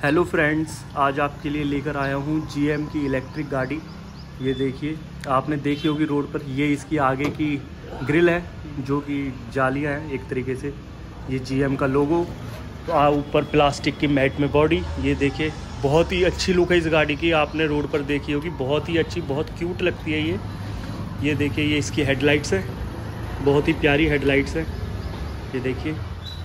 Hello friends, आज आपके लिए लेकर आया हूँ GM की इलेक्ट्रिक गाड़ी। ये देखिए, आपने देखी होगी रोड पर। ये इसकी आगे की ग्रिल है जो कि जालियाँ हैं एक तरीके से। ये GM का लोगो, ऊपर प्लास्टिक की मैट में बॉडी। ये देखिए, बहुत ही अच्छी लुक है इस गाड़ी की। आपने रोड पर देखी होगी, बहुत ही अच्छी, बहुत क्यूट लगती है ये देखिए, ये इसकी हेडलाइट्स है, बहुत ही प्यारी हेडलाइट्स है। ये देखिए,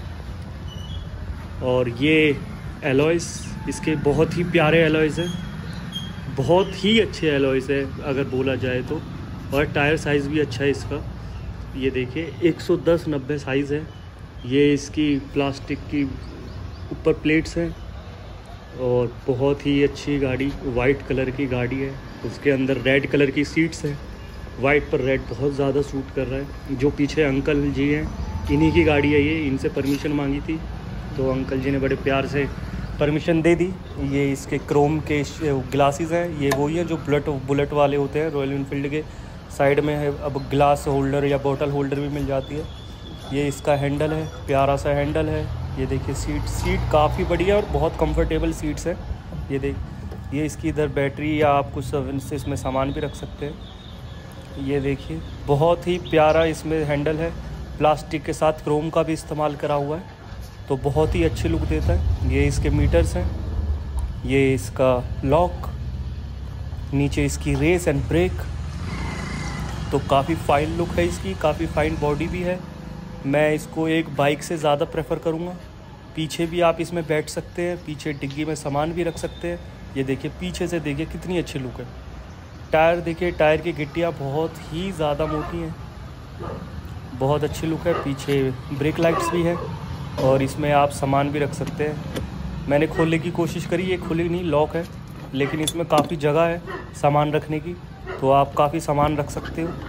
और ये एलॉयज़ इसके बहुत ही प्यारे एलॉयज़ हैं, बहुत ही अच्छे एलॉयज़ है अगर बोला जाए तो। और टायर साइज़ भी अच्छा है इसका। ये देखिए, 110/90 साइज़ है। ये इसकी प्लास्टिक की ऊपर प्लेट्स हैं और बहुत ही अच्छी गाड़ी, वाइट कलर की गाड़ी है। उसके अंदर रेड कलर की सीट्स हैं। वाइट पर रेड बहुत ज़्यादा सूट कर रहा है। जो पीछे अंकल जी हैं, इन्हीं की गाड़ी है ये। इनसे परमिशन मांगी थी तो अंकल जी ने बड़े प्यार से परमिशन दे दी। ये इसके क्रोम के ग्लासेस हैं। ये वही हैं जो बुलेट वाले होते हैं रॉयल एनफील्ड के। साइड में है अब ग्लास होल्डर या बोतल होल्डर भी मिल जाती है। ये इसका हैंडल है, प्यारा सा हैंडल है। ये देखिए, सीट काफ़ी बढ़िया और बहुत कंफर्टेबल सीट्स है। ये इसकी इधर बैटरी या आप कुछ इसमें सामान भी रख सकते हैं। ये देखिए, बहुत ही प्यारा इसमें हैंडल है। प्लास्टिक के साथ क्रोम का भी इस्तेमाल करा हुआ है तो बहुत ही अच्छी लुक देता है। ये इसके मीटर्स हैं। ये इसका लॉक, नीचे इसकी रेस एंड ब्रेक। तो काफ़ी फाइन लुक है इसकी, काफ़ी फाइन बॉडी भी है। मैं इसको एक बाइक से ज़्यादा प्रेफर करूँगा। पीछे भी आप इसमें बैठ सकते हैं, पीछे डिग्गी में सामान भी रख सकते हैं। ये देखिए, पीछे से देखिए कितनी अच्छी लुक है। टायर देखिए, टायर की गिट्टियाँ बहुत ही ज़्यादा मोटी हैं, बहुत अच्छी लुक है। पीछे ब्रेक लाइट्स भी है और इसमें आप सामान भी रख सकते हैं। मैंने खोलने की कोशिश करी, ये खुली नहीं, लॉक है, लेकिन इसमें काफ़ी जगह है सामान रखने की, तो आप काफ़ी सामान रख सकते हो।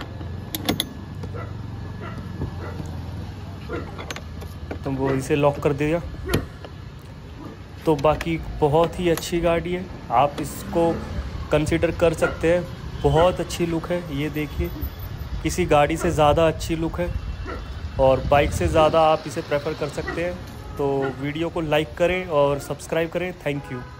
तो वो इसे लॉक कर दिया। तो बाकी बहुत ही अच्छी गाड़ी है, आप इसको कंसिडर कर सकते हैं। बहुत अच्छी लुक है। ये देखिए, किसी गाड़ी से ज़्यादा अच्छी लुक है और बाइक से ज़्यादा आप इसे प्रेफर कर सकते हैं। तो वीडियो को लाइक करें और सब्सक्राइब करें। Thank you.